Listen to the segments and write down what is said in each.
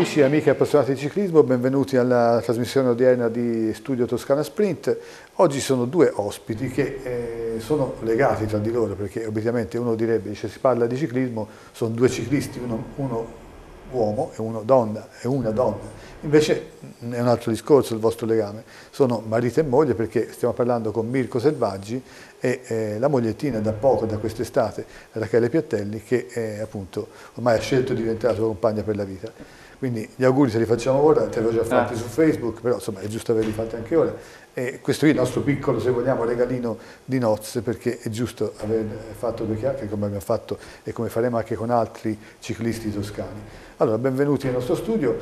Amici e amiche appassionati di ciclismo, benvenuti alla trasmissione odierna di Studio Toscana Sprint. Oggi sono due ospiti che sono legati tra di loro, perché obiettivamente uno direbbe, dice, si parla di ciclismo, sono due ciclisti, uno uomo e una donna. Invece è un altro discorso il vostro legame. Sono marito e moglie, perché stiamo parlando con Mirko Selvaggi e la mogliettina da poco, da quest'estate, Rachele Piattelli, che appunto ormai ha scelto di diventare la tua compagna per la vita. Quindi gli auguri se li facciamo ora, te li ho già fatti su Facebook, però insomma è giusto averli fatti anche ora. E questo è il nostro piccolo, se vogliamo, regalino di nozze, perché è giusto aver fatto due chiacchiere come abbiamo fatto e come faremo anche con altri ciclisti toscani. Allora, benvenuti nel nostro studio.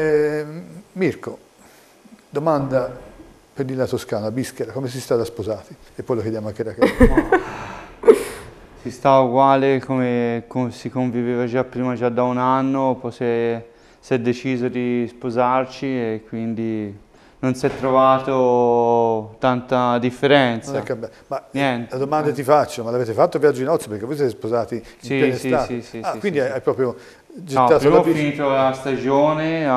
Mirko, domanda per la Toscana, Bischera, come si sta da sposati? E poi lo chiediamo anche a Rachele. Si sta uguale come si conviveva già prima, già da un anno, poi si è deciso di sposarci e quindi non si è trovato tanta differenza. Ma niente. La domanda ti faccio, ma l'avete fatto il viaggio di nozze? Perché voi siete sposati in piena estate? Sì. Quindi hai proprio gettato la bici? Ho finito la stagione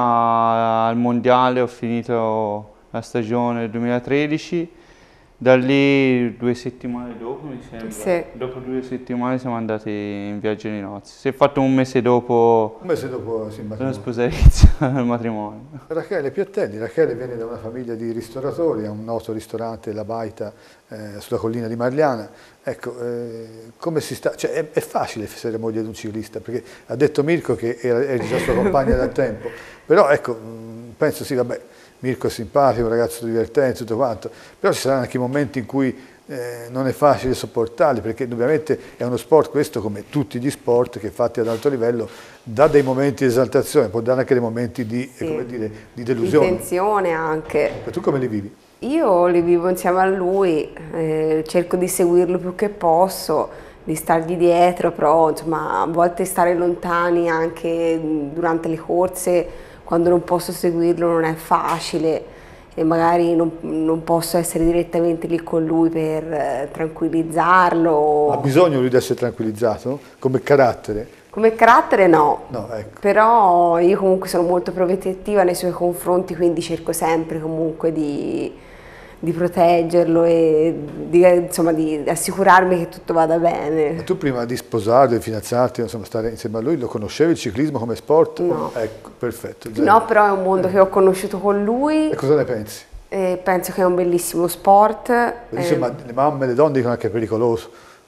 al mondiale, ho finito la stagione 2013. Da lì 2 settimane dopo, mi sembra, dopo 2 settimane siamo andati in viaggio di nozze. Si è fatto un mese dopo sì, la sposalizia, il matrimonio. Rachele Piattelli, Rachele viene da una famiglia di ristoratori, ha un noto ristorante, La Baita, sulla collina di Marliana. Ecco, come si sta? Cioè, è facile essere moglie di un ciclista, perché ha detto Mirko che eri già sua compagna da tempo, però ecco, penso sì, vabbè, Mirko è simpatico, un ragazzo divertente, tutto quanto, però ci saranno anche momenti in cui non è facile sopportarli, perché ovviamente è uno sport, questo come tutti gli sport che fatti ad alto livello, dà dei momenti di esaltazione, può dare anche dei momenti di, come dire, di delusione. Di tensione anche. E tu come li vivi? Io li vivo insieme a lui, cerco di seguirlo più che posso, di stargli dietro, però insomma a volte stare lontani anche durante le corse, quando non posso seguirlo non è facile e magari non posso essere direttamente lì con lui per tranquillizzarlo. Ha bisogno lui di essere tranquillizzato? Come carattere? Come carattere no, ecco. Però io comunque sono molto protettiva nei suoi confronti, quindi cerco sempre comunque di proteggerlo e insomma, di assicurarmi che tutto vada bene. Ma tu prima di sposarti, di fidanzarti, insomma, stare insieme a lui, lo conoscevi il ciclismo come sport? No. Ecco, perfetto. No, però è un mondo che ho conosciuto con lui. E cosa ne pensi? Penso che è un bellissimo sport. Dice, ma le mamme e le donne dicono che è pericoloso.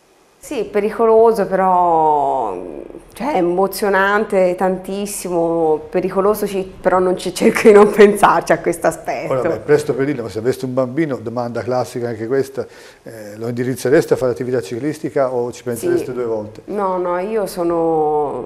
Sì, pericoloso, però cioè, è emozionante tantissimo, pericoloso, però non cerco di non pensarci a questo aspetto. Ora, beh, presto per dirlo, ma se aveste un bambino, domanda classica anche questa, lo indirizzereste a fare attività ciclistica o ci pensereste 2 volte? No, io sono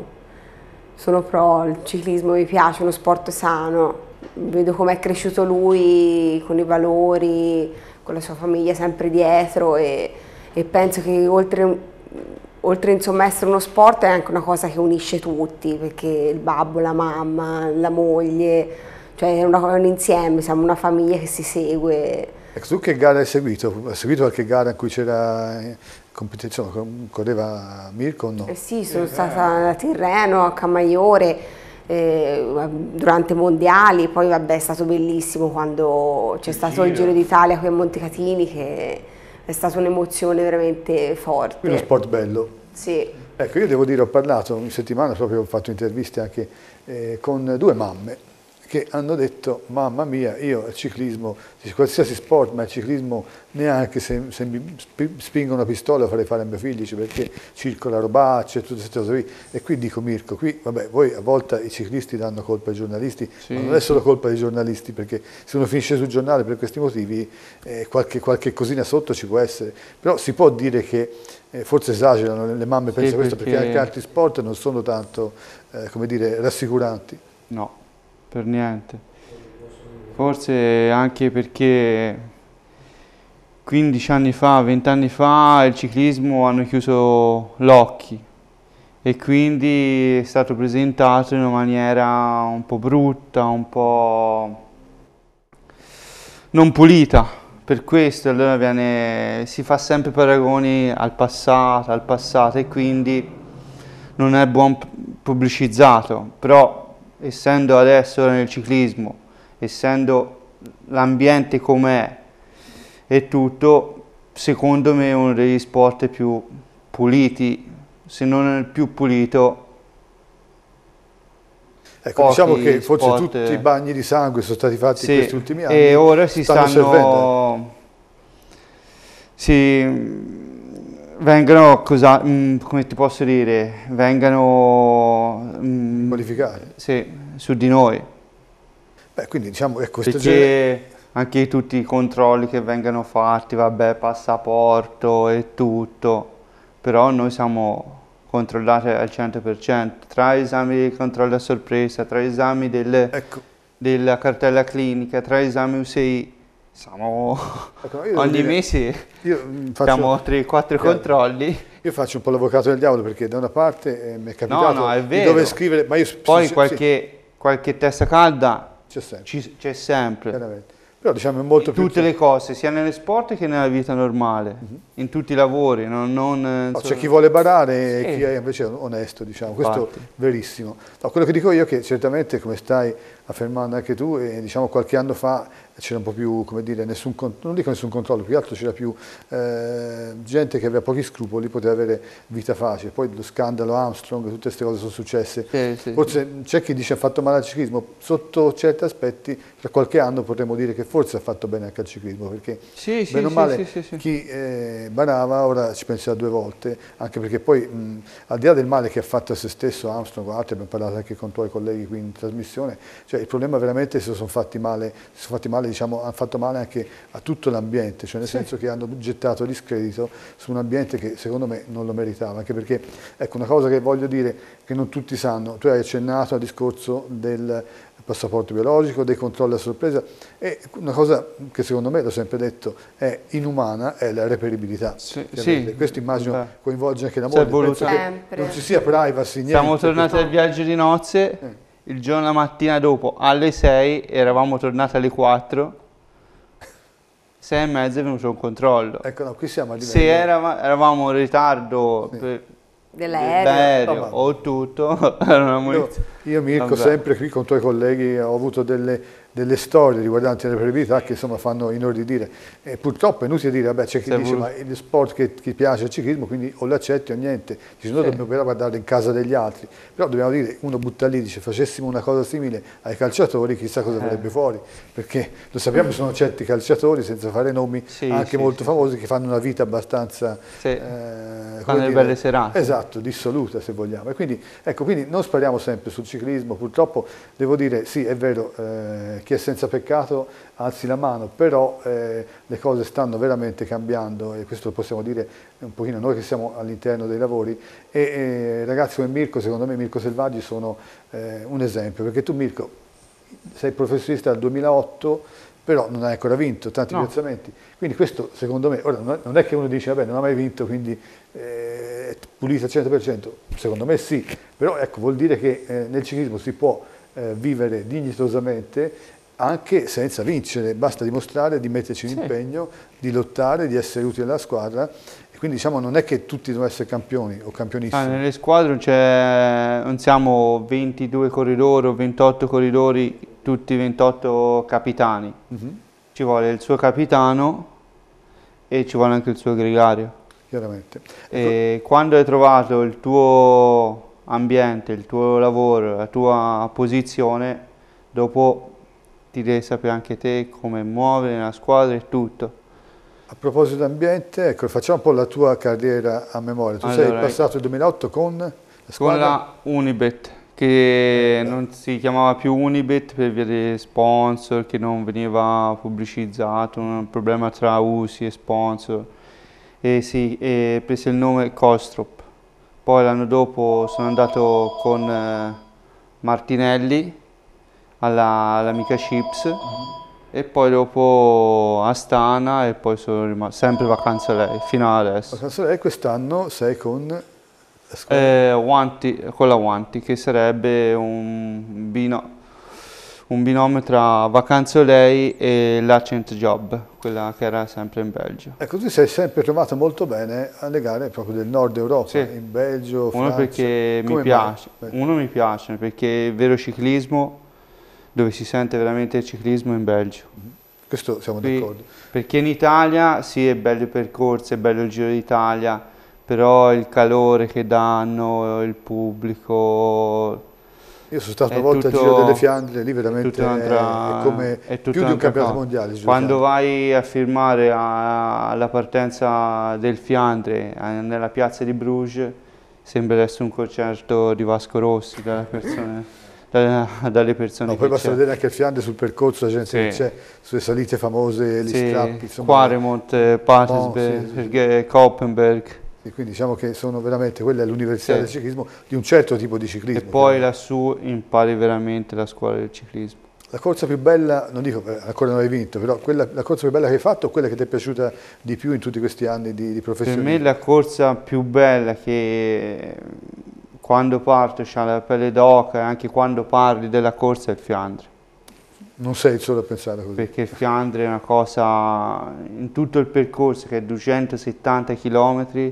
pro il ciclismo, mi piace, uno sport sano, vedo com'è cresciuto lui, con i valori, con la sua famiglia sempre dietro e penso che oltre insomma a essere uno sport è anche una cosa che unisce tutti, perché il babbo, la mamma, la moglie, cioè è un insieme, siamo una famiglia che si segue. Ecco, tu che gara hai seguito? Hai seguito qualche gara in cui c'era competizione, correva Mirko o no? Sì, sono stata a Tirreno, a Camaiore, durante i mondiali, poi vabbè è stato bellissimo quando c'è stato il Giro d'Italia qui a Montecatini, che è stata un'emozione veramente forte. Quindi uno sport bello. Sì. Ecco, io devo dire, ho parlato in settimana, proprio ho fatto interviste anche con 2 mamme che hanno detto, mamma mia, io il ciclismo, qualsiasi sport, ma il ciclismo neanche se mi spingo una pistola lo farei fare a mio figlio, perché circola robacce e tutte queste cose qui. E qui dico, Mirko, qui vabbè, voi a volte i ciclisti danno colpa ai giornalisti, sì, ma non è solo colpa dei giornalisti, perché se uno finisce sul giornale per questi motivi qualche cosina sotto ci può essere, però si può dire che forse esagerano le mamme, sì, pensano questo, perché anche altri sport non sono tanto, come dire, rassicuranti. No. Per niente. Forse anche perché 15 anni fa, 20 anni fa il ciclismo hanno chiuso l'occhio e quindi è stato presentato in una maniera un po' brutta, un po' non pulita. Per questo allora si fa sempre paragoni al passato e quindi non è buon pubblicizzato, però essendo adesso nel ciclismo, essendo l'ambiente com'è e tutto, secondo me è uno degli sport più puliti, se non il più pulito. Ecco, diciamo che forse sport, tutti i bagni di sangue sono stati fatti sì, in questi ultimi anni. E ora si servendo. Vengono, come ti posso dire, vengono qualificati. Sì, su di noi. Beh, quindi diciamo, ecco, perché anche tutti i controlli che vengono fatti, vabbè, passaporto e tutto, però noi siamo controllati al 100%, tra esami di controllo a sorpresa, tra esami della cartella clinica, tra esami USI, siamo ogni mese facciamo 3-4 controlli. Io faccio un po' l'avvocato del diavolo perché da una parte mi è capitato è vero. di dover scrivere, ma io poi qualche testa calda c'è sempre. Chiaramente. Però diciamo è molto più tutte le cose, sia nelle sport che nella vita normale, in tutti i lavori. C'è chi vuole barare e chi è invece onesto, diciamo. Questo è verissimo. No, quello che dico io è che certamente, come stai affermando anche tu, diciamo qualche anno fa c'era un po' più, come dire, non dico nessun controllo, più che altro c'era più gente che aveva pochi scrupoli, poteva avere vita facile. Poi lo scandalo Armstrong, tutte queste cose sono successe. Forse c'è chi dice ha fatto male al ciclismo, sotto certi aspetti, tra qualche anno potremmo dire che forse ha fatto bene anche al ciclismo, perché bene o male chi barava ora ci penserà due volte, anche perché poi al di là del male che ha fatto a se stesso Armstrong, altri abbiamo parlato anche con tuoi colleghi qui in trasmissione, cioè il problema veramente se sono fatti male, diciamo, hanno fatto male anche a tutto l'ambiente, cioè nel senso che hanno gettato discredito su un ambiente che secondo me non lo meritava, anche perché, ecco, una cosa che voglio dire, che non tutti sanno, tu hai accennato al discorso del passaporto biologico, dei controlli a sorpresa, e una cosa che secondo me, l'ho sempre detto, è inumana, è la reperibilità. Questo immagino coinvolge anche la moglie, penso che non ci sia privacy, niente. Siamo tornati al viaggio di nozze. Il giorno, la mattina dopo, alle 6, eravamo tornati alle 4, 6 e mezza è venuto un controllo. Ecco, no, qui siamo a livello... Se eravamo in ritardo dell'aereo o tutto, io Mirko, sempre qui con i tuoi colleghi, ho avuto delle storie riguardanti la reperibilità che insomma fanno inorridire. E purtroppo è inutile dire, vabbè, c'è chi dice ma il sport che ti piace il ciclismo, quindi o l'accetti o niente, noi dobbiamo però guardare in casa degli altri, però dobbiamo dire, uno butta lì, dice facessimo una cosa simile ai calciatori, chissà cosa verrebbe fuori, perché lo sappiamo, sono certi calciatori, senza fare nomi, anche molto famosi, che fanno una vita abbastanza fanno le belle serate. Esatto, dissoluta se vogliamo. E quindi, ecco, quindi non spariamo sempre sul ciclismo, purtroppo devo dire, sì, è vero, chi è senza peccato alzi la mano, però le cose stanno veramente cambiando e questo lo possiamo dire un pochino noi che siamo all'interno dei lavori e ragazzi come Mirko, secondo me Mirko Selvaggi sono un esempio, perché tu Mirko sei professionista dal 2008, però non hai ancora vinto tanti piazzamenti, quindi questo secondo me, ora non è che uno dice vabbè non ha mai vinto quindi è pulito al 100%, secondo me sì, però ecco vuol dire che nel ciclismo si può vivere dignitosamente anche senza vincere, basta dimostrare di metterci l'impegno, di lottare, di essere utili alla squadra e quindi diciamo non è che tutti devono essere campioni o campionissimi. Nelle squadre non siamo 22 corridori o 28 corridori, tutti 28 capitani, ci vuole il suo capitano e ci vuole anche il suo gregario. Chiaramente. E quando hai trovato il tuo ambiente, il tuo lavoro, la tua posizione, dopo ti devi sapere anche te come muovere la squadra e tutto. A proposito di ambiente, ecco, facciamo un po' la tua carriera a memoria. Tu sei passato il 2008 con la squadra? Con la Unibet, che non si chiamava più Unibet per via dei sponsor, che non veniva pubblicizzato, un problema tra usi e sponsor. E prese il nome Colstrop. Poi l'anno dopo sono andato con Martinelli all'Amica Chips e poi dopo Astana e poi sono rimasto sempre Vacanza Lei fino ad adesso. Vacanza Lei, quest'anno sei con la Wanty, che sarebbe un binomio tra Vacanzolei e l'Accent Job, quella che era sempre in Belgio. Ecco, tu sei sempre trovato molto bene alle gare proprio del nord Europa, Sì. in Belgio, Uno Francia. perché mi Come piace, mai? uno mi piace perché il vero ciclismo, dove si sente veramente il ciclismo, è in Belgio. Questo siamo Qui, d'accordo. perché in Italia sì, è bello il percorso, è bello il Giro d'Italia, però il calore che danno, il pubblico, Io sono stato è una volta al Giro delle Fiandre, lì è veramente tutta è come è tutta più di un un'altra campionato cosa. mondiale. il Giro delle Quando Fiandre. vai a firmare alla partenza del Fiandre, nella piazza di Bruges, sembra essere un concerto di Vasco Rossi, dalle persone No, poi che basta c'è. vedere anche il Fiandre sul percorso, la gente che Sì. c'è, sulle salite famose, gli Sì, strappi, insomma. Quaremont, Patersberg, sì. Koppenberg. E quindi diciamo che sono veramente, quella è l'università Sì. del ciclismo, di un certo tipo di E ciclismo. poi chiaramente. lassù impari veramente la scuola del ciclismo. La corsa più bella, non dico ancora non hai vinto, però la corsa più bella che hai fatto o quella che ti è piaciuta di più in tutti questi anni di Per professionismo? me la corsa più bella che quando parto c'ha la pelle d'oca e anche quando parli della corsa è il Fiandre. Non sei il solo a pensare così. Perché il Fiandre è una cosa, in tutto il percorso che è 270 km,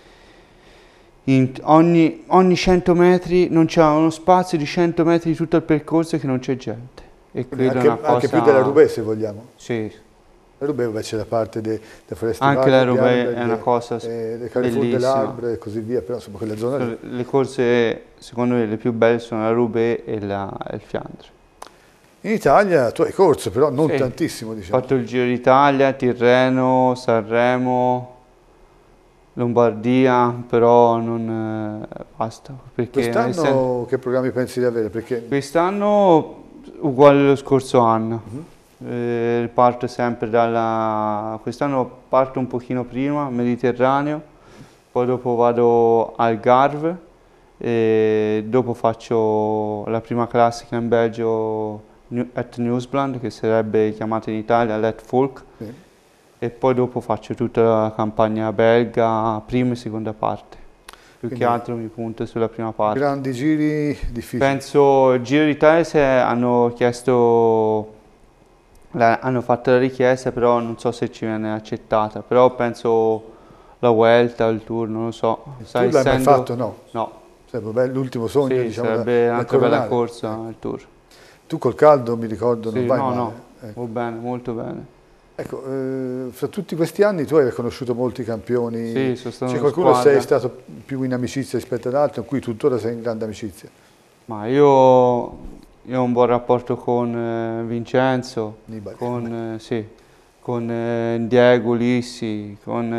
ogni 100 metri non c'è uno spazio di 100 metri di tutto il percorso che non c'è gente. E Quindi quella è una cosa... anche più della Roubaix se vogliamo. Sì, La Roubaix vabbè, c'è la parte da Foresti anche Valli, la di Roubaix Arnberg, è una cosa le Carrefour de bellissima. l'Arbre e così via, però insomma quella zona lì. Le corse, secondo me, le più belle sono la Roubaix e il Fiandre. In Italia tu hai corso, però non Sì. tantissimo Ho diciamo. fatto il Giro d'Italia, Tirreno, Sanremo, Lombardia, però non basta. Perché Quest'anno che programmi pensi di avere? Perché quest'anno uguale allo scorso anno. Parto sempre quest'anno parto un pochino prima, Mediterraneo, poi dopo vado al Algarve e dopo faccio la prima classica in Belgio at Nieuwsblad, che sarebbe chiamata in Italia Let Folk, sì. e poi dopo faccio tutta la campagna belga, prima e seconda parte. Più Quindi che altro mi punto sulla prima parte. grandi giri difficili. Penso il Giro d'Italia se hanno chiesto, hanno fatto la richiesta, però non so se ci viene accettata, però penso la Vuelta, il Tour, non lo so. Il Sai, Tour l'hai mai essendo- fatto? No. No, Sarebbe l'ultimo sogno, sì, diciamo, sarebbe da un'altra bella coronare. corsa il Tour. Tu col caldo, mi ricordo, Sì, non vai no, male. no, Ecco. va bene, molto bene. Ecco, fra tutti questi anni tu hai conosciuto molti campioni. Sì, sono stato C'è in qualcuno squadra. sei stato più in amicizia rispetto ad altri, con cui tuttora sei in grande amicizia? Ma io ho un buon rapporto con Vincenzo, Nibali. sì, con Diego Ulissi,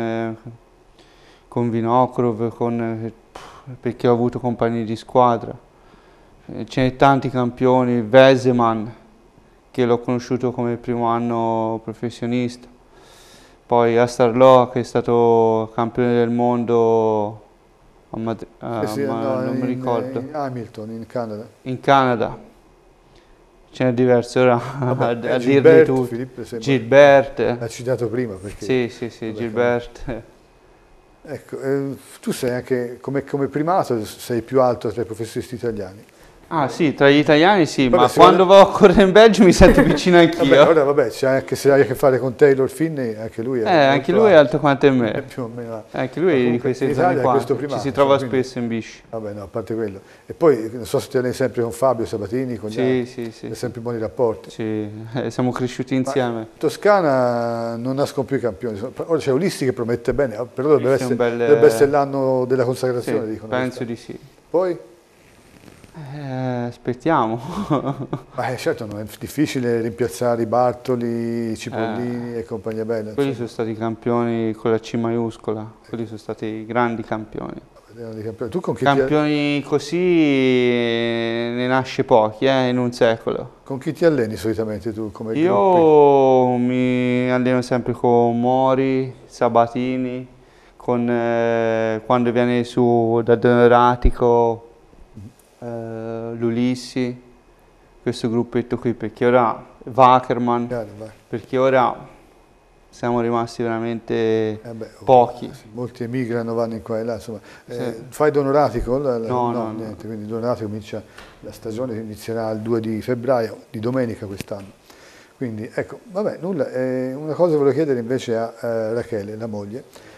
con Vinokurov, perché ho avuto compagni di squadra. Ce ne tanti campioni, Veseman, che l'ho conosciuto come il primo anno professionista. Poi Astarloa, che è stato campione del mondo Sì, no, non mi ricordo. in Hamilton, in Canada. In Canada. Ce n'è diversi, ora Vabbè, a dirli Gilbert, tutti. Filippo, sembra- Gilbert, l'ha citato prima perché... sì, vabbè, Gilbert. Ecco, tu sei anche, come primato, sei più alto tra i professionisti italiani. Ah sì, tra gli italiani sì, Vabbè, ma secondo- quando vado a correre in Belgio mi sento vicino Vabbè, anch'io. ora vabbè, c'è anche se hai a che fare con Taylor Finney, anche lui è Anche molto lui è alto quanto è me. più o meno. Anche Ma lui è di comunque queste in zone Italia è qua. questo Ci primato, si trova quindi- spesso in bici. Vabbè, no, a parte quello. E poi non so se ti alleni sempre con Fabio Sabatini, con gli altri, Sì. hai sempre buoni rapporti. Sì, siamo cresciuti insieme. In Toscana non nascono più i campioni. Ora c'è Ulissi che promette bene, però dovrebbe Ulissi è essere, un dovrebbe essere l'anno della Sì, consacrazione, dicono. penso quest'anno. di sì. Poi? Aspettiamo. Ma certo, non è difficile rimpiazzare i Bartoli, i Cipollini e compagnia bella. Quelli insomma. sono stati campioni con la C maiuscola, quelli sono stati grandi campioni. Erano dei campioni. Tu con chi, Campioni così ne nasce pochi in un secolo. con chi ti alleni solitamente tu come gruppi? Io mi alleno sempre con Mori, Sabatini, quando viene su da Donoratico, l'Ulissi, questo gruppetto qui, perché ora Wackerman, Chiaro, vai. perché ora siamo rimasti veramente beh, pochi. Sì, molti emigrano, vanno in qua e là, insomma. Sì. Fai Donoratico? No. Niente, quindi Donoratico comincia, la stagione inizierà il 2 di febbraio, di domenica quest'anno. Quindi ecco, vabbè, nulla. Una cosa volevo chiedere invece a Rachele, la moglie.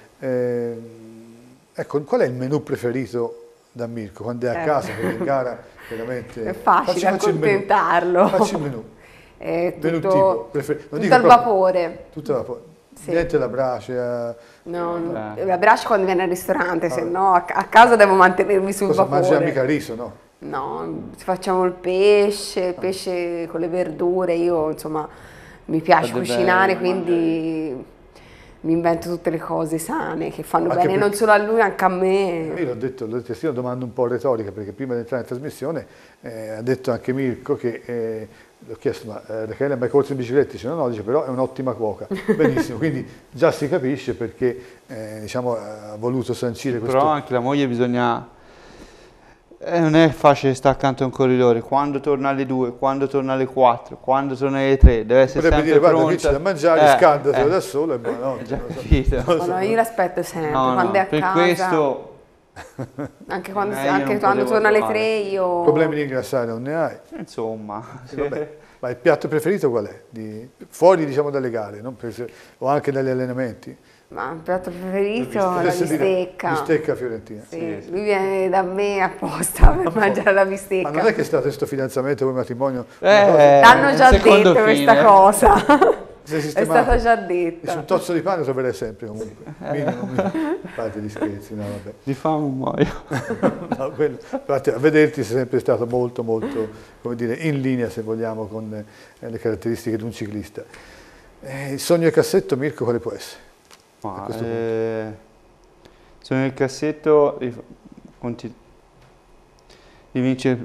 Ecco, qual è il menù preferito da Mirko quando è a casa, perché in gara veramente... È facile accontentarlo. Facci il menù. Menù tipo, tutto al vapore. Tutto al vapore. Sì. Niente la brace. No, la brace quando viene al ristorante, se no a casa devo mantenermi sul vapore. Mangi mica riso, no? No, facciamo il pesce con le verdure, io insomma mi piace cucinare, quindi mi invento tutte le cose sane che fanno Anche bene non solo a lui, anche a me. Io l'ho detto, è una domanda un po' retorica, perché prima di entrare in trasmissione ha detto anche Mirko che l'ho chiesto, ma Rachele ha mai corso in bicicletta? Dice no, dice però è un'ottima cuoca. Benissimo, quindi già si capisce perché diciamo, ha voluto sancire questo. Però anche la moglie bisogna... non è facile stare accanto a un corridore, quando torna alle 2, quando torna alle 4, quando torna alle 3, deve essere potrebbe sempre dire, pronta. Guarda, qui c'è da mangiare, scaldatelo da solo e buonanotte. Già capito. No, io l'aspetto sempre, No, quando è a per casa. questo... Anche quando, non quando torna alle trovare. 3 io... Problemi di ingrassare non ne hai. Insomma... Vabbè. Ma il piatto preferito qual è? Fuori diciamo dalle gare, o anche dagli allenamenti? Ma il piatto preferito è la Potresti dire bistecca. Bistecca fiorentina. Sì, lui viene da me apposta per mangiare la bistecca. Ma non è che è stato questo fidanzamento o matrimonio? L'hanno già detto questa cosa. È stata già detta. Su un tozzo di pane troverei sempre comunque. Minimo. A parte gli scherzi, no, vabbè. Di fame un muoio. No, infatti, a vederti sei sempre stato molto, come dire, in linea, se vogliamo, con le caratteristiche di un ciclista. Il sogno del cassetto, Mirko, quale può essere? Sono nel cassetto di vincere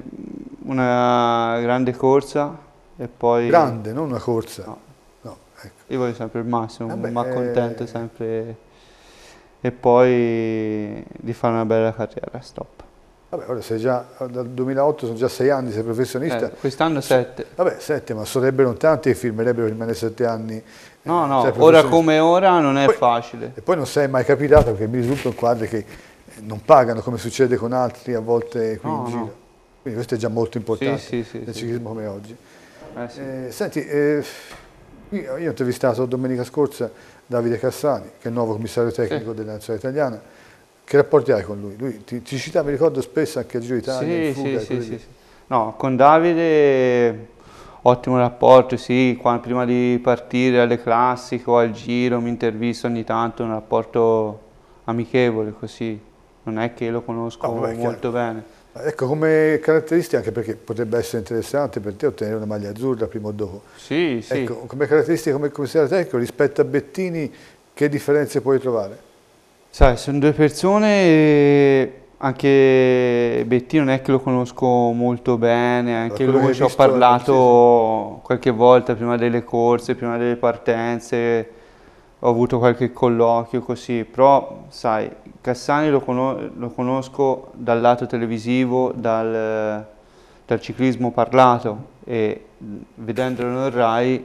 una grande corsa e poi... Grande, non una corsa. No. No, ecco. Io voglio sempre il massimo, mi accontento sempre e poi di fare una bella carriera, stop. Vabbè, ora sei già, dal 2008 sono già 6 anni, sei professionista. Quest'anno 7. Vabbè, 7, ma sarebbero tanti che firmerebbero per rimanere 7 anni. No, ora come ora non è facile. E poi non sei mai capitato, perché mi risultano quadri che non pagano, come succede con altri a volte qui in giro. Quindi questo è già molto importante nel ciclismo come oggi. Sì. Senti, io ho intervistato domenica scorsa Davide Cassani, che è il nuovo commissario tecnico della nazionale italiana. Che rapporti hai con lui? Lui ti cita, mi ricordo spesso anche a Giro d'Italia, in fuga. Sì. No, con Davide ottimo rapporto, sì, prima di partire alle classiche o al Giro mi intervista ogni tanto, un rapporto amichevole così, non è che lo conosco molto bene. Ecco, come caratteristica, anche perché potrebbe essere interessante per te ottenere una maglia azzurra prima o dopo. Sì. Ecco, come caratteristica, come commissario tecnico, rispetto a Bettini, che differenze puoi trovare? Sai, sono due persone, anche Bettino non è che lo conosco molto bene, anche lui ci ho parlato qualche volta prima delle corse, prima delle partenze, ho avuto qualche colloquio così, però sai, Cassani lo conosco dal lato televisivo, dal ciclismo parlato e vedendolo nel Rai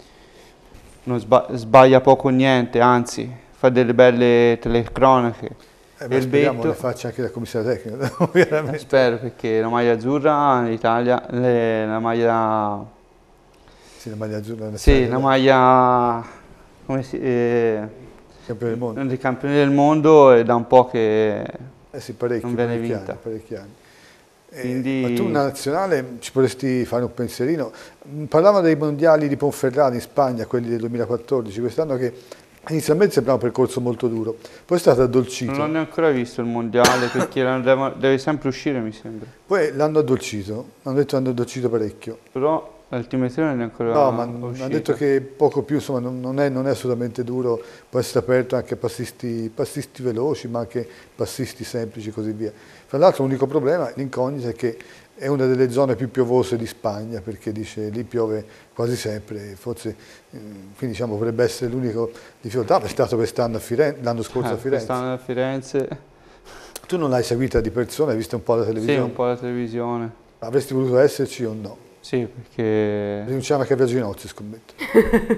non sbaglia poco o niente, anzi fa delle belle telecronache. Ma speriamo le faccia anche da commissario tecnico, ovviamente. Spero, perché la maglia azzurra in Italia, la maglia... Sì, la maglia azzurra. Sì, la maglia... come si... campione del mondo. Dei campioni del mondo è da un po' che sì, non viene vinta. Parecchi anni. Quindi... Ma tu una nazionale ci potresti fare un pensierino? Parlava dei mondiali di Ponferrada in Spagna, quelli del 2014, quest'anno che inizialmente sembrava un percorso molto duro, poi è stato addolcito. Non l'ho ancora visto il mondiale, perché deve sempre uscire, mi sembra. Poi l'hanno addolcito, hanno detto che hanno addolcito parecchio. Però l'altimetrione non è ancora No, ma hanno detto che poco più, insomma, non è assolutamente duro, può essere aperto anche a passisti veloci, ma anche passisti semplici e così via. Fra l'altro l'unico problema, l'incognita, è che è una delle zone più piovose di Spagna, perché dice lì piove quasi sempre, forse, quindi diciamo potrebbe essere l'unico difficoltà. È stato quest'anno a Firenze, l'anno scorso a Firenze. Quest'anno a Firenze. Tu non l'hai seguita di persona, hai visto un po' la televisione? Sì, un po' la televisione. Avresti voluto esserci o no? Sì, perché... Rinunciamo anche a Viaggio di nozze, scommetto. No.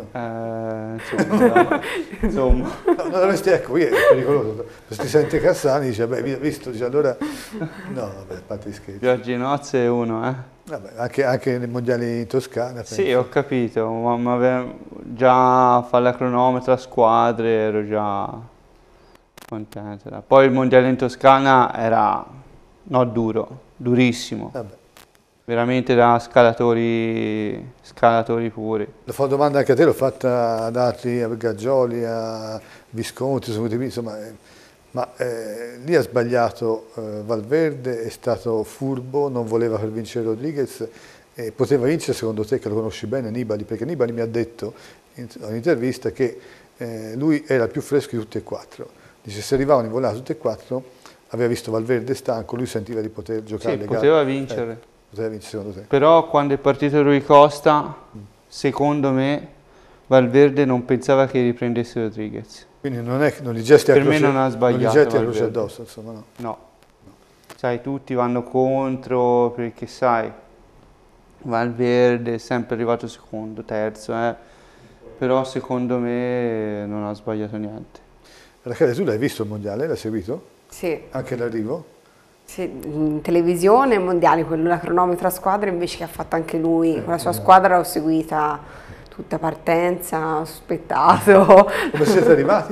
Insomma. No, non dovresti, ecco, qui è pericoloso. Se ti sente Cassani dice, beh, visto, dice, allora... No, vabbè, a parte gli scherzi. Giorgi Nozze è uno, Vabbè, anche nei mondiali in Toscana. Sì, penso. ho capito, ma già a fare la cronometra a squadre ero già contento. Poi il mondiale in Toscana era, no, durissimo, Vabbè. veramente da scalatori puri. La fa domanda anche a te, l'ho fatta ad altri, a Gaggioli, a Visconti, sono venuti qui, insomma, lì ha sbagliato Valverde, è stato furbo, non voleva per vincere Rodriguez, poteva vincere secondo te, che lo conosci bene, Nibali, perché Nibali mi ha detto in un'intervista che lui era il più fresco di tutti e quattro, dice se arrivavano in volata tutti e quattro, aveva visto Valverde stanco, lui sentiva di poter giocare Sì, le poteva gare. vincere. Poteva vincere secondo te? Però quando è partito Rui Costa, secondo me, Valverde non pensava che riprendesse Rodriguez. Quindi non gli gesti a Per me croce, non ha sbagliato non gli getti a croce Valverde. addosso, insomma, no. No. Sai, tutti vanno contro perché sai, Valverde è sempre arrivato secondo, terzo, però secondo me non ha sbagliato niente. Rachele, tu l'hai visto il mondiale? L'hai seguito? Sì. Anche l'arrivo? Sì, in televisione, mondiali, quello la cronometra a squadra invece che ha fatto anche lui, con la sua squadra l'ho seguita tutta partenza, ho aspettato. Come siete arrivati?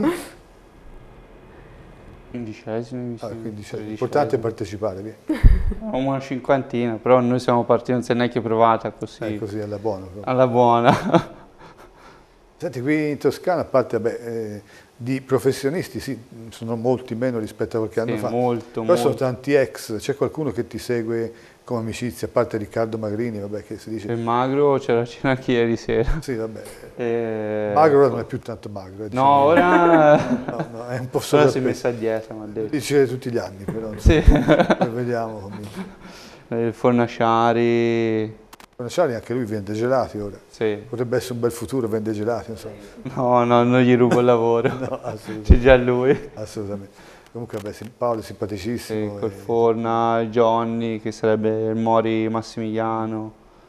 15esimi, Ah, sì, quindi 13esimi. l'importante è partecipare, via. Una cinquantina, però noi siamo partiti, non si è neanche provata così, Così alla buona. Proprio. alla buona. Senti, qui in Toscana, a parte di professionisti, sì, sono molti meno rispetto a qualche anno fa. Molto, Però sono molto. tanti ex, c'è qualcuno che ti segue come amicizia, a parte Riccardo Magrini, vabbè, che si dice... Il magro c'era la cena anche ieri sera. Sì, vabbè. Magro ora non è più tanto magro. No, ora... No, è un po' ora solo si è messa a dieta, mi ha detto. dice tutti gli anni, però. Sì. Poi vediamo. Il Fornaciari... Conosciari anche lui vende gelati ora. Sì. Potrebbe essere un bel futuro, vende gelati, non so. No, non gli rubo il lavoro. No, assolutamente. C'è già lui. Assolutamente. Comunque, vabbè, Paolo è simpaticissimo. Sì, col Forna, Johnny, che sarebbe il Mori Massimiliano.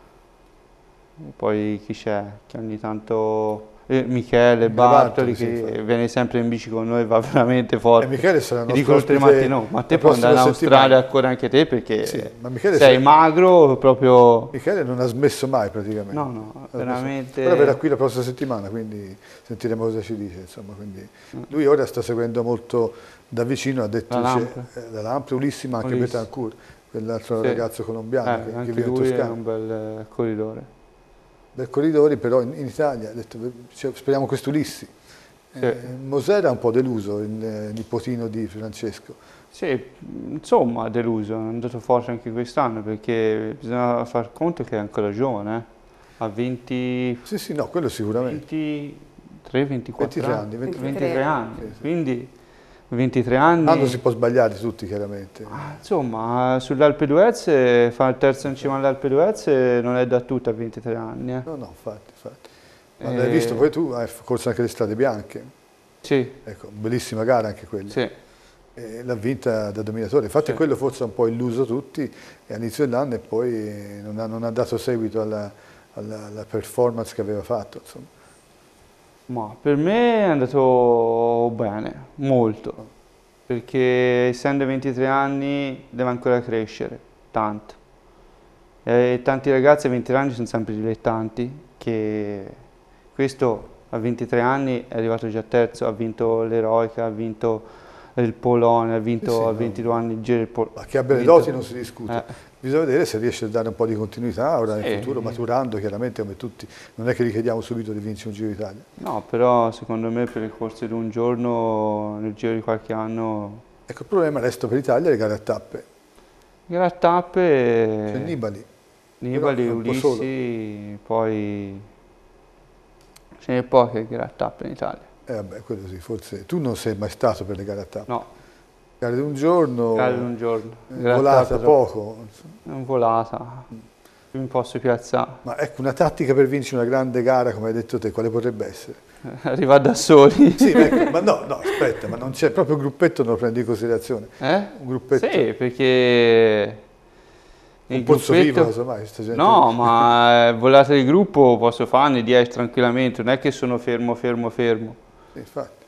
E poi chi c'è? Che ogni tanto... Michele Bartoli, sì, che infatti. viene sempre in bici con noi, va veramente forte. E Michele sarà il E nostro dico oltre ospite no, ma te la puoi andare in prossima Australia settimana. ancora anche te perché Sì, ma Michele sei magro proprio... Michele non ha smesso mai praticamente. No, veramente... Però verrà qui la prossima settimana, quindi sentiremo cosa ci dice. Insomma, quindi. Lui ora sta seguendo molto da vicino, ha detto la Lampre, Ulissi, ma anche Betancourt, quell'altro ragazzo colombiano che anche vive in lui Toscana. è un bel corridore. Bel corridori, però in Italia, ha detto, speriamo questo Ulissi. Sì. Mosè era un po' deluso, il nipotino di Francesco. Sì, insomma è deluso, è andato forte anche quest'anno perché bisogna far conto che è ancora giovane, ha 20... Sì, sì, no, quello sicuramente. 23, 24 23 anni. anni, 23 anni, Sì, sì. quindi 23 anni... Quando si può sbagliare tutti, chiaramente. Insomma, sull'Alpe d'Huez, fare il terzo in cima all'Alpe d'Huez non è da tutto a 23 anni. No, infatti. Ma l'hai visto poi tu, hai corso anche le strade bianche. Sì. Ecco, bellissima gara anche quella. Sì. L'ha vinta da dominatore. Infatti quello forse ha un po' illuso tutti all'inizio dell'anno e poi non ha dato seguito alla performance che aveva fatto. Insomma. Ma per me è andato bene, molto, perché essendo 23 anni deve ancora crescere, tanto. E tanti ragazzi a 23 anni sono sempre dilettanti, che questo a 23 anni è arrivato già terzo, ha vinto l'Eroica, ha vinto il Polone, ha vinto a 22 anni il Giro del Polone. Ma che abbia le doti non si discute. Bisogna vedere se riesce a dare un po' di continuità ora nel futuro, maturando chiaramente come tutti. Non è che gli chiediamo subito di vincere un Giro d'Italia. No, però secondo me per le corse di un giorno, nel giro di qualche anno... Ecco, il problema resta per l'Italia le gare a tappe. Gare a tappe... C'è Nibali. Nibali, Ulissi, poi... Ce n'è poche gare a tappe in Italia. Vabbè, quello sì, forse. Tu non sei mai stato per le gare a tappe. No. Gare di un giorno. Gare di un giorno. Volata poco. Non volata. Mi posso piazzare. Ma ecco, una tattica per vincere una grande gara, come hai detto te, quale potrebbe essere? Arrivare da soli. Sì, ecco, ma no, aspetta, ma non c'è proprio un gruppetto, non lo prendi in considerazione? Un gruppetto? Sì, perché Un pozzo vivo, casomai, questa gente. No, ma volate di gruppo posso farne 10 tranquillamente, non è che sono fermo. Sì, infatti.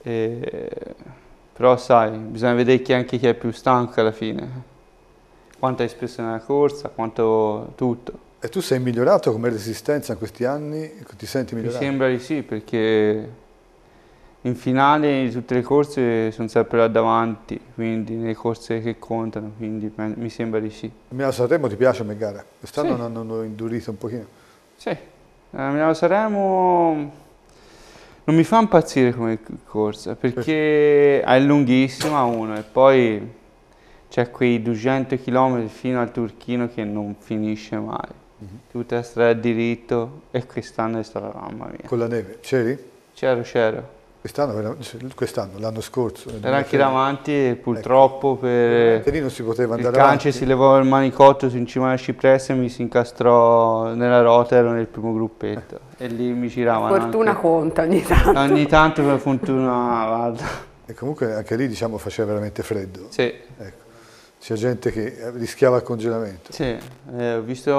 Però sai, bisogna vedere anche chi è più stanco alla fine. Quanto hai speso nella corsa, quanto tutto. E tu sei migliorato come resistenza in questi anni? Ti senti migliorato? Mi sembra di sì, perché in finale di tutte le corse sono sempre là davanti, quindi nelle corse che contano, quindi mi sembra di sì. Milano Sanremo ti piace come gara? Quest'anno Sì. hanno indurito un pochino? Sì, Milano Sanremo non mi fa impazzire come corsa, perché è lunghissima uno, e poi c'è quei 200 km fino al Turchino che non finisce mai. Tutta la strada diritto, e quest'anno è stata, mamma mia. Con la neve, c'eri? C'ero. Quest'anno, l'anno scorso. Era anche davanti e purtroppo per lì non si poteva il andare Cance avanti. si levò il manicotto su in cima alla cipressa e mi si incastrò nella rota, ero nel primo gruppetto e lì mi giravano. Fortuna anche. conta ogni tanto. Ogni tanto per fortuna, guarda. E comunque anche lì diciamo faceva veramente freddo. Sì. Ecco. C'è gente che rischiava il congelamento. Sì, ho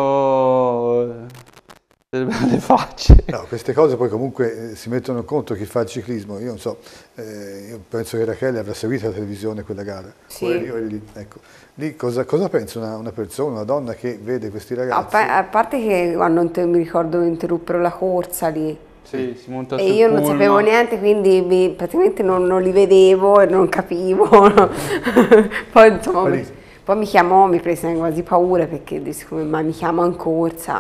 visto delle belle facce. No, queste cose poi comunque si mettono in conto chi fa il ciclismo. Io non so, io penso che Rachele avrà seguito la televisione quella gara. Sì. Io ero lì, ecco. Lì cosa pensa una persona, una donna che vede questi ragazzi? A parte che quando mi ricordo interruppero la corsa lì. Sì, si montò E sul io non pullman. sapevo niente, quindi praticamente non li vedevo e non capivo. Poi insomma, poi mi chiamò, mi prese quasi paura perché disse come mai mi chiama in corsa.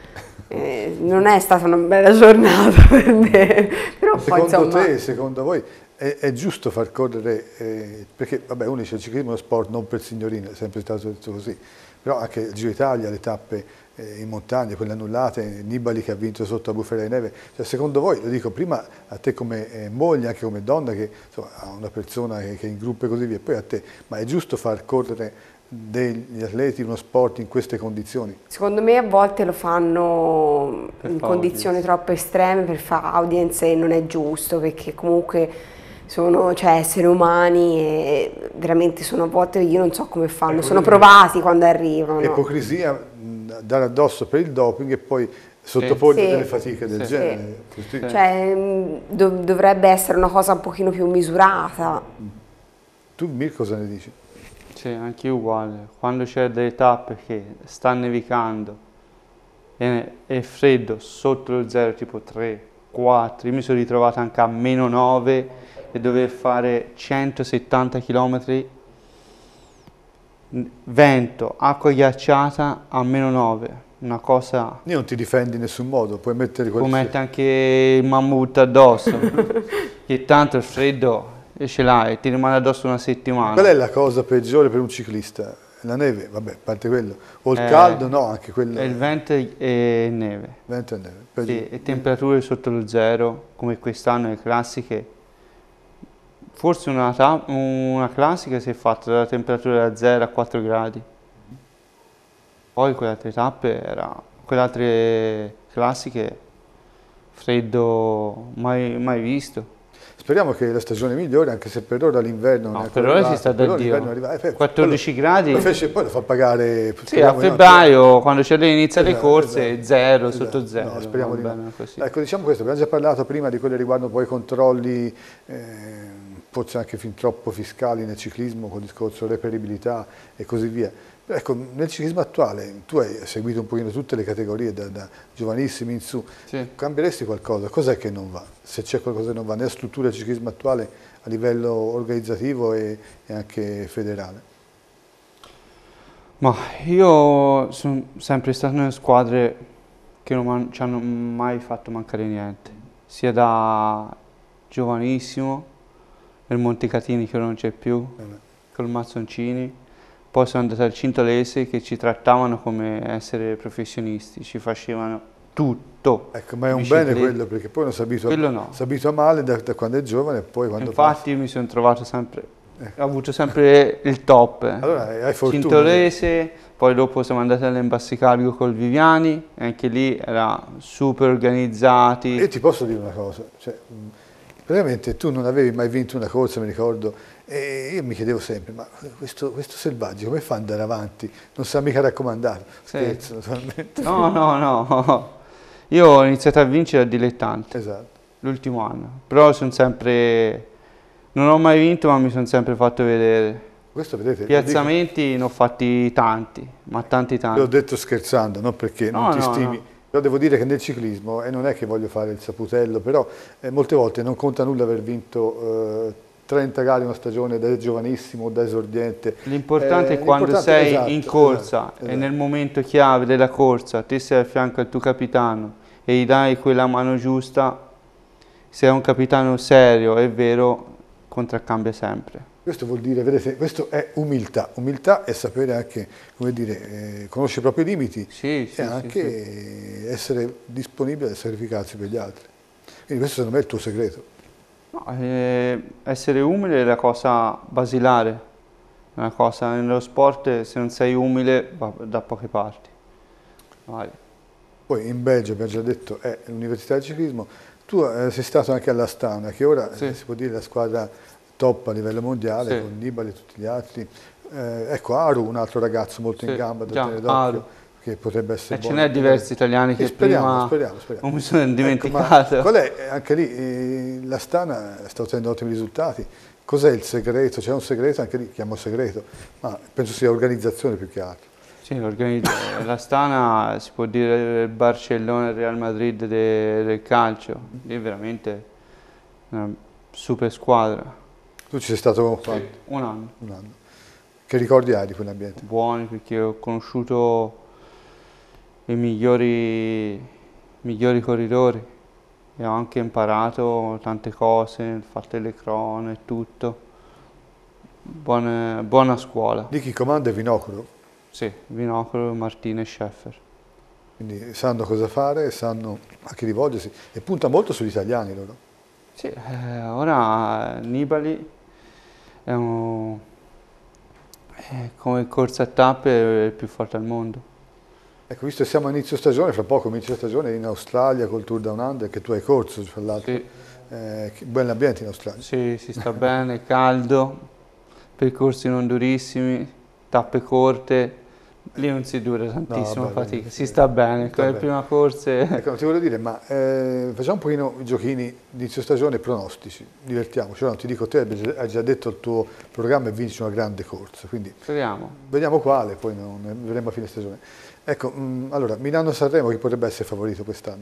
Non è stata una bella giornata per me. Però poi, Secondo insomma, te, secondo voi, è giusto far correre, perché vabbè uno dice il ciclismo è uno sport non per signorine, è sempre stato detto così, però anche il Giro d'Italia, le tappe in montagna, quelle annullate, Nibali che ha vinto sotto la bufera di neve, cioè, secondo voi, lo dico prima a te come moglie, anche come donna che insomma, ha una persona che in gruppo e così via, poi a te, ma è giusto far correre degli atleti uno sport in queste condizioni? secondo me a volte lo fanno Per in fa condizioni audience. troppo estreme per fare audience e non è giusto perché comunque sono esseri umani e veramente sono a volte io non so come fanno, sono provati quando arrivano. Ipocrisia, dare addosso per il doping e poi sottoporli Sì. a delle fatiche del Sì. genere. Sì. Cioè, dovrebbe essere una cosa un pochino più misurata. Tu Mir cosa ne dici? Sì, anche io uguale. Quando c'è delle tappe che sta nevicando e è freddo sotto lo zero, tipo 3, 4, io mi sono ritrovato anche a meno 9 e dover fare 170 km, vento, acqua ghiacciata a meno 9, una cosa Io non ti difendi in nessun modo, puoi mettere può qualsiasi... mettere anche il mammut addosso, che tanto il freddo ce l'hai, ti rimane addosso una settimana. Qual è la cosa peggiore per un ciclista? La neve, vabbè, a parte quello. O il caldo, no, anche quello. Il vento e neve. Vento e neve. Sì, e temperature sotto lo zero, come quest'anno le classiche. Forse una classica si è fatta dalla temperatura da 0 a 4 gradi. Poi quelle altre tappe, quelle altre classiche, freddo mai visto. Speriamo che la stagione migliori, anche se per ora l'inverno No, non è per ancora ora si sta da arrivato, Dio. l'inverno è arrivato. 14 gradi. Poi lo fa pagare... Sì, a febbraio, quando c'è l'inizio le corse, zero, esatto. sotto zero. No, speriamo di no. bene così. Ecco, diciamo questo, abbiamo già parlato prima di quelli riguardo poi i controlli, forse anche fin troppo fiscali nel ciclismo, con il discorso reperibilità e così via. Ecco, nel ciclismo attuale, tu hai seguito un pochino tutte le categorie, da giovanissimi in su, Sì. cambieresti qualcosa? Cos'è che non va? Se c'è qualcosa che non va nella struttura del ciclismo attuale a livello organizzativo e anche federale? Ma io sono sempre stato nelle squadre che non ci hanno mai fatto mancare niente, sia da giovanissimo, nel Montecatini che ora non c'è più, col Mazzoncini, poi sono andato al Cintolese che ci trattavano come essere professionisti, ci facevano tutto. Ecco, ma è un Biciclette. bene quello, perché poi uno si abitua, Quello no. si abitua male da quando è giovane e poi quando Infatti mi sono trovato sempre, ho avuto sempre il top. Allora hai fortuna. Cintolese, poi dopo siamo andati all'Embassicarico col Viviani, e anche lì era super organizzati. Io ti posso dire una cosa, cioè, Praticamente tu non avevi mai vinto una corsa, mi ricordo, e io mi chiedevo sempre, ma questo Selvaggi come fa ad andare avanti? Non sa mica raccomandare. Sì. Scherzo, naturalmente. No, no, no. Io ho iniziato a vincere da dilettante. Esatto. L'ultimo anno, però sono sempre, non ho mai vinto ma mi sono sempre fatto vedere. Questo vedete, Piazzamenti ne ho fatti tanti, ma tanti. l'ho detto scherzando, non perché non ti stimi, No. però devo dire che nel ciclismo, e non è che voglio fare il saputello, però molte volte non conta nulla aver vinto 30 gare in una stagione da giovanissimo o da esordiente. L'importante è quando sei esatto, in corsa esatto. e nel momento chiave della corsa, te sei a fianco al tuo capitano e gli dai quella mano giusta, se è un capitano serio e vero, contraccambia sempre. Questo vuol dire, vedete, questo è umiltà. Umiltà è sapere anche, come dire, conoscere i propri limiti Sì, e anche essere disponibile a sacrificarsi per gli altri. Quindi questo secondo me è il tuo segreto. No, essere umile è la cosa basilare, è una cosa nello sport, se non sei umile va da poche parti. Vai. Poi in Belgio, abbiamo già detto, è l'Università di Ciclismo. Tu sei stato anche all'Astana, che ora si può dire la squadra top a livello mondiale, con Nibali e tutti gli altri. Ecco, Aru, un altro ragazzo molto in gamba da tenere d'occhio, che potrebbe essere buono. Ce n'è diversi italiani che speriamo. non mi sono dimenticato. Ecco, qual è, anche lì, l'Astana sta ottenendo ottimi risultati. Cos'è il segreto? C'è un segreto, anche lì chiamo segreto, ma penso sia organizzazione più che altro. Sì, l'Astana si può dire il Barcellona e il Real Madrid del calcio, lì è veramente una super squadra. Tu ci sei stato sì, un anno. Che ricordi hai di quell'ambiente? Buoni, perché ho conosciuto i migliori corridori e ho anche imparato tante cose, il fatto delle crono e tutto. Buona scuola. Di chi comanda è Vinocolo? Sì, Vinocolo, Martino e Scheffer. Quindi sanno cosa fare, sanno a chi rivolgersi e punta molto sugli italiani loro. Sì, ora Nibali è come corsa a tappe è il più forte al mondo. Ecco, visto che siamo a inizio stagione, fra poco inizio stagione in Australia col Tour Down Under, che tu hai corso, tra l'altro. Sì. Buon ambiente in Australia. Sì, si sta bene, caldo, percorsi non durissimi, tappe corte. Lì non si dura tantissimo, fatica, si sta bene, con le prime corse. Ecco, ti voglio dire, ma facciamo un pochino i giochini di inizio stagione pronostici, divertiamoci. Non ti dico te, hai già detto il tuo programma è vincere una grande corsa, quindi vediamo quale, poi ne vedremo a fine stagione. Ecco, allora, Milano-Sanremo chi potrebbe essere favorito quest'anno?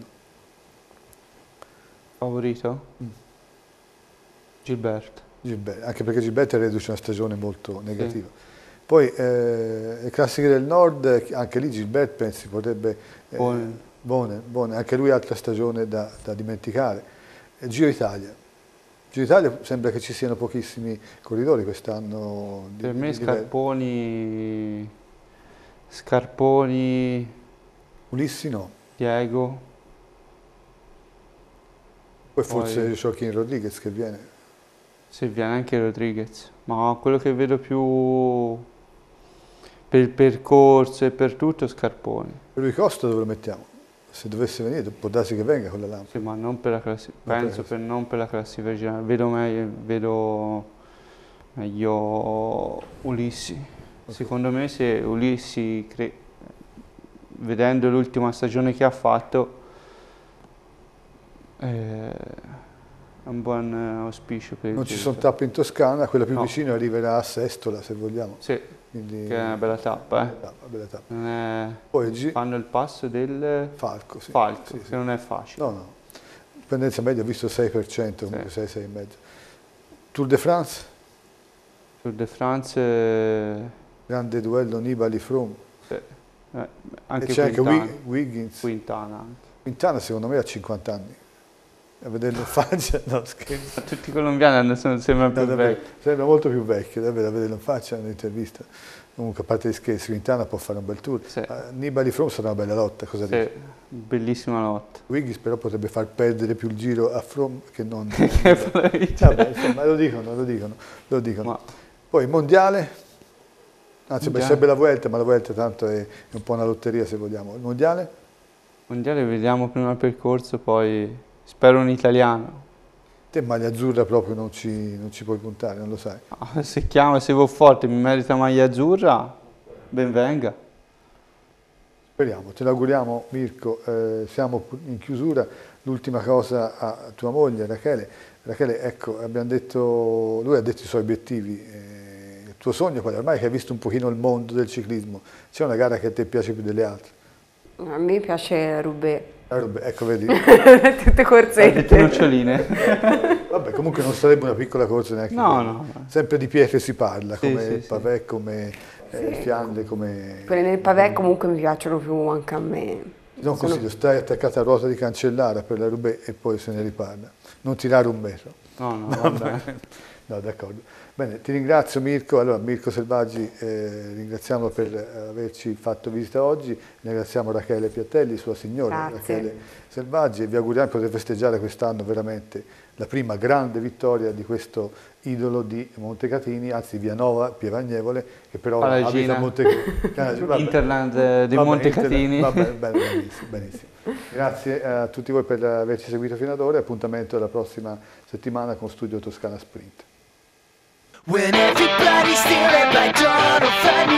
Favorito? Gilbert. Anche perché Gilbert reduce una stagione molto negativa. Sì. Poi le classiche del nord, anche lì Gilbert pensi potrebbe... Buone, anche lui altra stagione da dimenticare. Giro Italia. Giro Italia sembra che ci siano pochissimi corridori quest'anno. Per me Scarponi... Ulissi no. Diego. Poi forse Joaquin Rodriguez che viene. Sì, viene anche Rodriguez, ma quello che vedo più... per il percorso e per tutto Scarponi. Per lui Costa dove lo mettiamo? Se dovesse venire può darsi che venga con la lampada. Sì, ma non per la classifica, non per la classifica generale, vedo meglio Ulissi. Okay. Secondo me se Ulissi, vedendo l'ultima stagione che ha fatto, è un buon auspicio per il Non ci sono tappe in Toscana, quella più vicina arriverà a Sestola se vogliamo. Sì. Quindi, che è una bella tappa, bella tappa. Poi fanno il passo del Falco, sì. Falco, che non è facile. No. Pendenza media ho visto 6%, comunque 6,5%. Tour de France? Tour de France... Grande duello Nibali-Froome. Sì. Anche c'è anche Wiggins. Quintana secondo me ha 50 anni. A vederlo in faccia, no scherzo. Tutti i colombiani sembrano più vecchi. Sembra molto più vecchio, davvero, a vederlo in faccia nell'intervista. Comunque, a parte gli scherzi, Quintana può fare un bel tour. Sì. Nibali-Froome sarà una bella lotta, cosa dici? Bellissima lotta. Wiggins però potrebbe far perdere più il giro a Froome che non... Vabbè, insomma, lo dicono. Ma... Poi il mondiale, anzi sarebbe la Vuelta, ma la Vuelta tanto è un po' una lotteria se vogliamo. Il mondiale? Il mondiale vediamo prima il percorso, poi... Spero un italiano. Te maglia azzurra proprio non ci puoi puntare, non lo sai. Se chiama, se vuoi forte, mi merita maglia azzurra, ben venga. Speriamo, te l'auguriamo Mirko, siamo in chiusura. L'ultima cosa a tua moglie Rachele. Rachele, ecco, abbiamo detto, lui ha detto i suoi obiettivi, il tuo sogno qual è? Ormai che hai visto un pochino il mondo del ciclismo, c'è una gara che a te piace più delle altre? A me piace Roubaix. Ecco, vedi. Tutte corsette. Noccioline. Vabbè, comunque non sarebbe una piccola corsa neanche quella. No. Sempre di pietre si parla, Sì, come sì, il Pavé, come Fiandre, come... Quelle nel Pavé comunque mi piacciono più anche a me. Ti do un consiglio, stai attaccata a ruota di Cancellara per la Roubaix e poi se ne riparla. Non tirare un metro. No, vabbè. No, d'accordo. Bene, ti ringrazio Mirko. Allora, Mirko Selvaggi, ringraziamo per averci fatto visita oggi, ringraziamo Rachele Piattelli, sua signora. Grazie. Rachele Selvaggi, e vi auguriamo di poter festeggiare quest'anno veramente la prima grande vittoria di questo idolo di Montecatini, anzi Vianova, Pieragnevole, che però abita a Montecatini. Interland di Montecatini. Va bene, benissimo, benissimo. Grazie a tutti voi per averci seguito fino ad ora e appuntamento alla prossima settimana con Studio Toscana Sprint. When everybody's stealing by dawn, I'll find